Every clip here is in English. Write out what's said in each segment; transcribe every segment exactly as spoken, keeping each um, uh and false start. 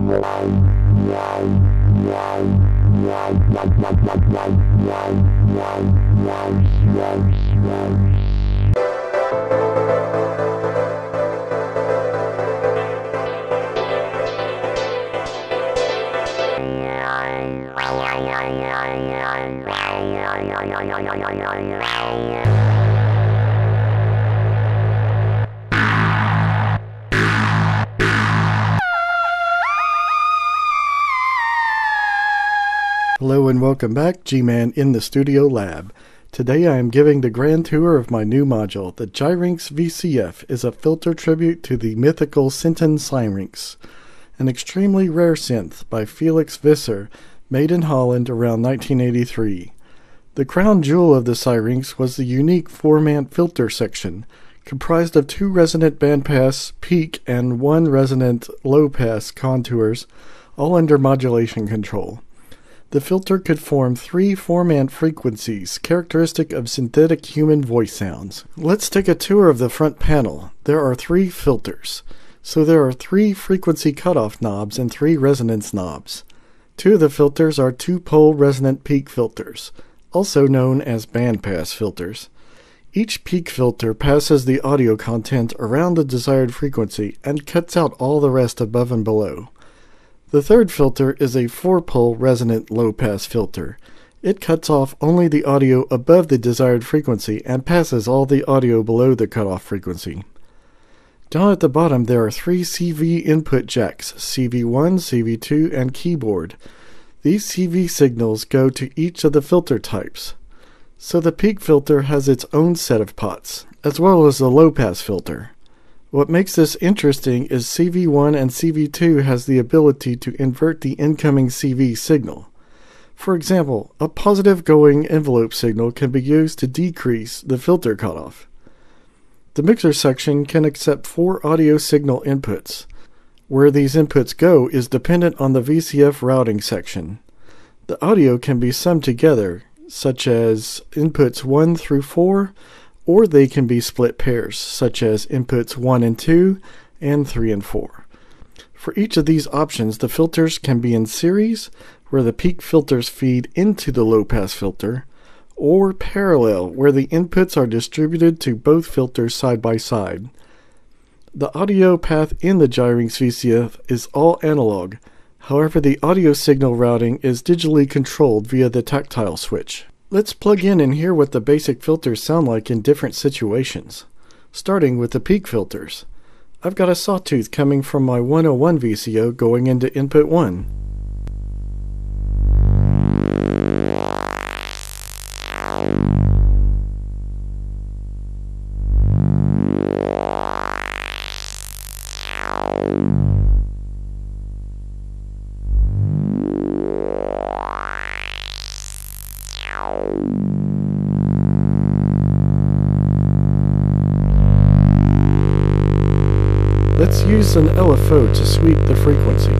Hello and welcome back, G-Man in the Studio Lab. Today I am giving the grand tour of my new module. The GYRINX V C F is a filter tribute to the mythical Synton Syrinx, an extremely rare synth by Felix Visser, made in Holland around nineteen eighty-three. The crown jewel of the Syrinx was the unique formant filter section, comprised of two resonant bandpass peak and one resonant low-pass contours, all under modulation control. The filter could form three formant frequencies, characteristic of synthetic human voice sounds. Let's take a tour of the front panel. There are three filters. So there are three frequency cutoff knobs and three resonance knobs. Two of the filters are two-pole resonant peak filters, also known as bandpass filters. Each peak filter passes the audio content around the desired frequency and cuts out all the rest above and below. The third filter is a four-pole resonant low-pass filter. It cuts off only the audio above the desired frequency and passes all the audio below the cutoff frequency. Down at the bottom there are three C V input jacks, C V one, C V two, and keyboard. These C V signals go to each of the filter types. So the peak filter has its own set of pots, as well as the low-pass filter. What makes this interesting is C V one and C V two has the ability to invert the incoming C V signal. For example, a positive going envelope signal can be used to decrease the filter cutoff. The mixer section can accept four audio signal inputs. Where these inputs go is dependent on the V C F routing section. The audio can be summed together, such as inputs one through four, or they can be split pairs, such as inputs one and two, and three and four. For each of these options, the filters can be in series, where the peak filters feed into the low-pass filter, or parallel, where the inputs are distributed to both filters side by side. The audio path in the GYRINX V C F is all analog. However, the audio signal routing is digitally controlled via the tactile switch. Let's plug in and hear what the basic filters sound like in different situations. Starting with the peak filters. I've got a sawtooth coming from my one oh one V C O going into input one. Let's use an L F O to sweep the frequency.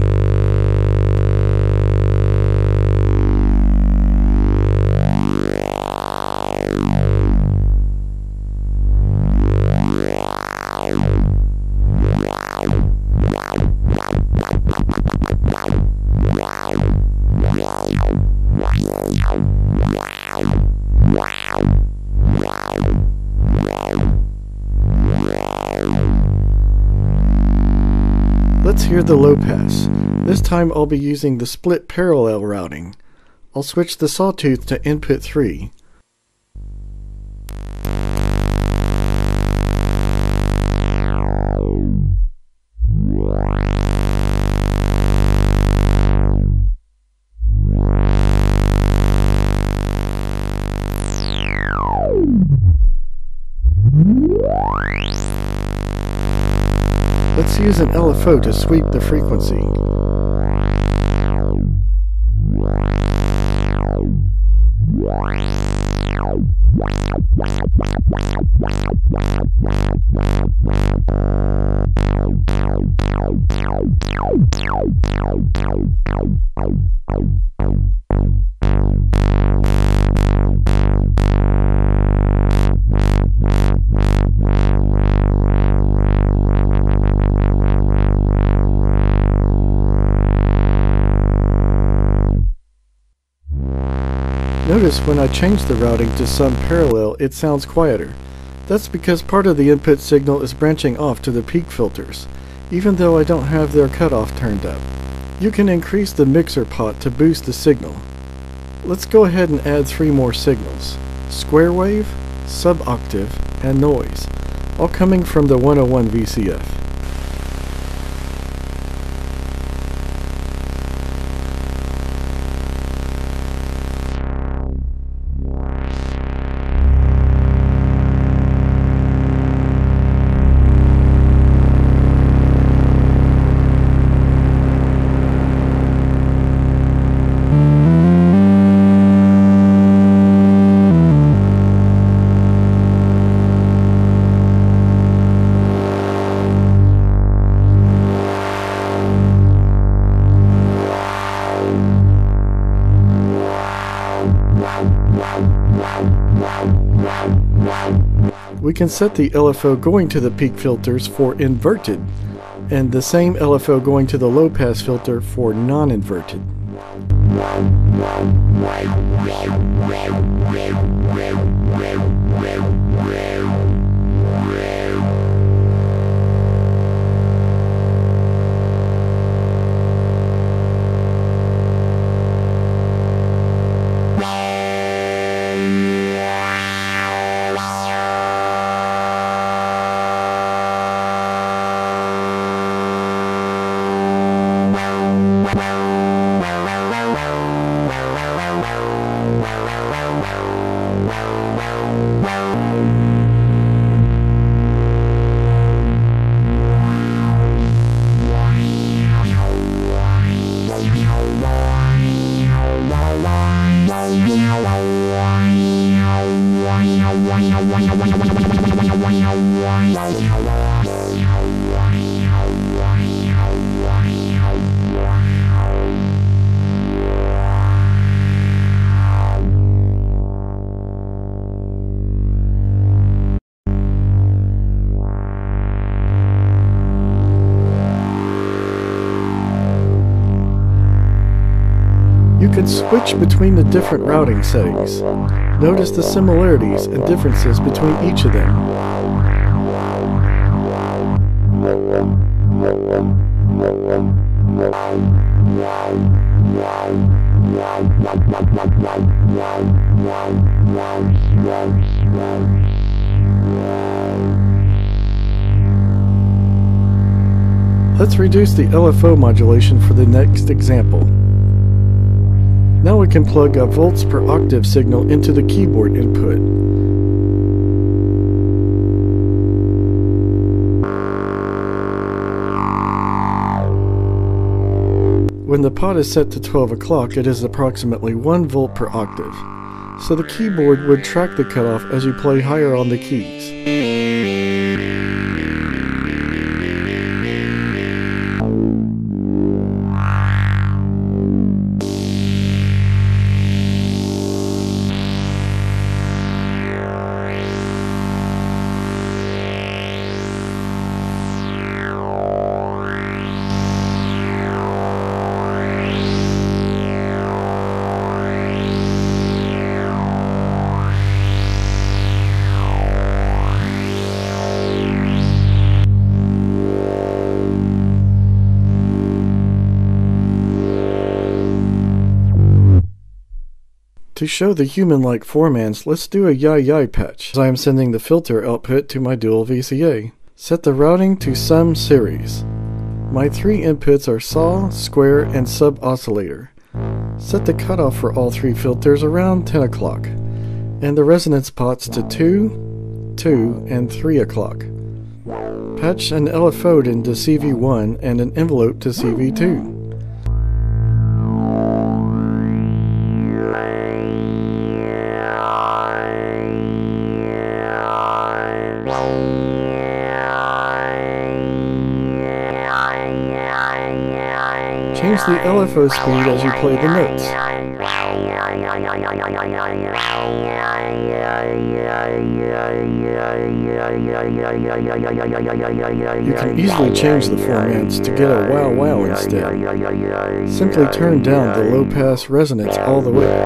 Let's hear the low pass. This time I'll be using the split parallel routing. I'll switch the sawtooth to input three. Let's use an L F O to sweep the frequency. Notice when I change the routing to sum parallel, it sounds quieter. That's because part of the input signal is branching off to the peak filters, even though I don't have their cutoff turned up. You can increase the mixer pot to boost the signal. Let's go ahead and add three more signals: square wave, sub-octave, and noise, all coming from the one oh one V C F. We can set the L F O going to the peak filters for inverted, and the same L F O going to the low pass filter for non-inverted. You can switch between the different routing settings. Notice the similarities and differences between each of them. Let's reduce the L F O modulation for the next example. Now we can plug a volts per octave signal into the keyboard input. When the pot is set to twelve o'clock, it is approximately one volt per octave, so the keyboard would track the cutoff as you play higher on the keys. To show the human-like formants, let's do a Y I I patch, as I am sending the filter output to my dual V C A. Set the routing to sum series. My three inputs are saw, square, and sub-oscillator. Set the cutoff for all three filters around ten o'clock, and the resonance pots to two, two, and three o'clock. Patch an L F O into C V one and an envelope to C V two. Change the L F O speed as you play the notes. You can easily change the formants to get a wow wow instead. Simply turn down the low pass resonance all the way.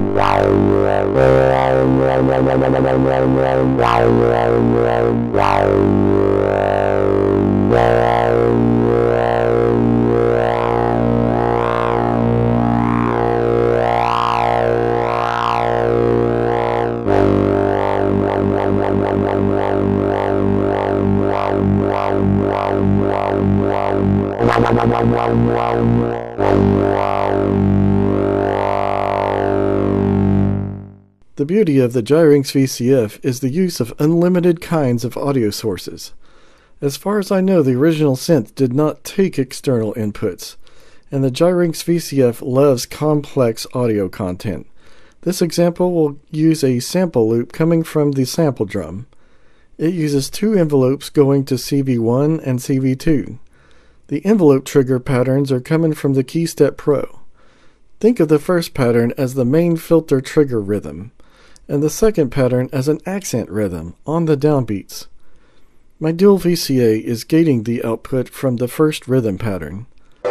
The beauty of the GYRINX V C F is the use of unlimited kinds of audio sources. As far as I know, the original synth did not take external inputs, and the GYRINX V C F loves complex audio content. This example will use a sample loop coming from the sample drum. It uses two envelopes going to C V one and C V two. The envelope trigger patterns are coming from the Keystep Pro. Think of the first pattern as the main filter trigger rhythm, and the second pattern as an accent rhythm on the downbeats. My dual V C A is gating the output from the first rhythm pattern.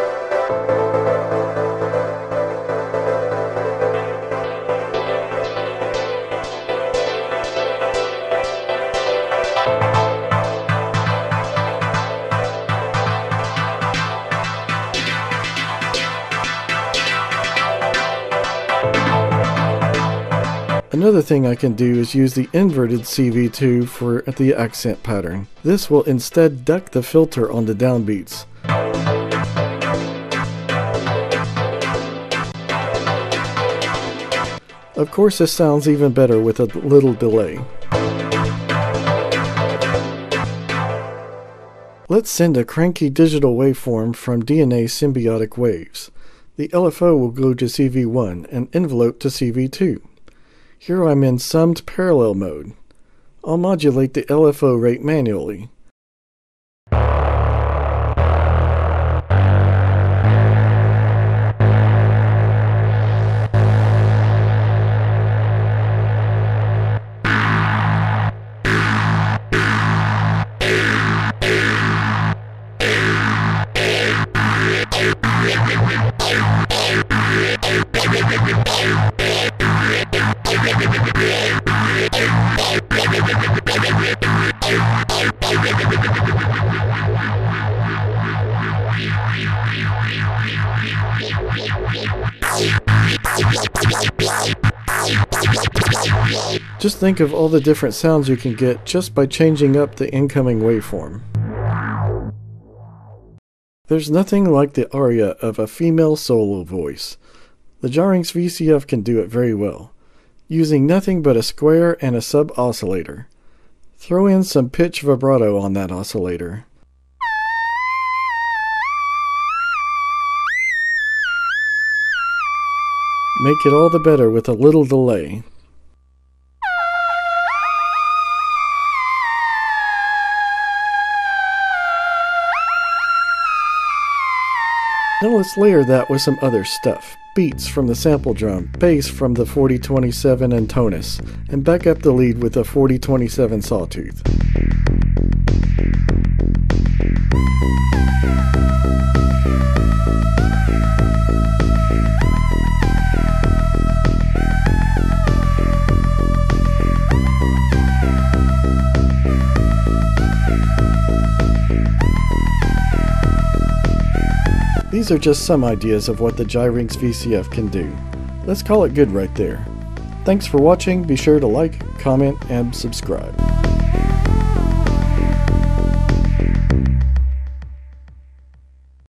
Another thing I can do is use the inverted C V two for the accent pattern. This will instead duck the filter on the downbeats. Of course, this sounds even better with a little delay. Let's send a cranky digital waveform from D N A Symbiotic waves. The L F O will go to C V one and envelope to C V two. Here I'm in summed parallel mode. I'll modulate the L F O rate manually. Just think of all the different sounds you can get just by changing up the incoming waveform. There's nothing like the aria of a female solo voice. The GYRINX V C F can do it very well, using nothing but a square and a sub-oscillator. Throw in some pitch vibrato on that oscillator. Make it all the better with a little delay. Now let's layer that with some other stuff. Beats from the sample drum, bass from the forty twenty-seven and Tonus, and back up the lead with a forty twenty-seven sawtooth. These are just some ideas of what the GYRINX V C F can do. Let's call it good right there. Thanks for watching. Be sure to like, comment, and subscribe.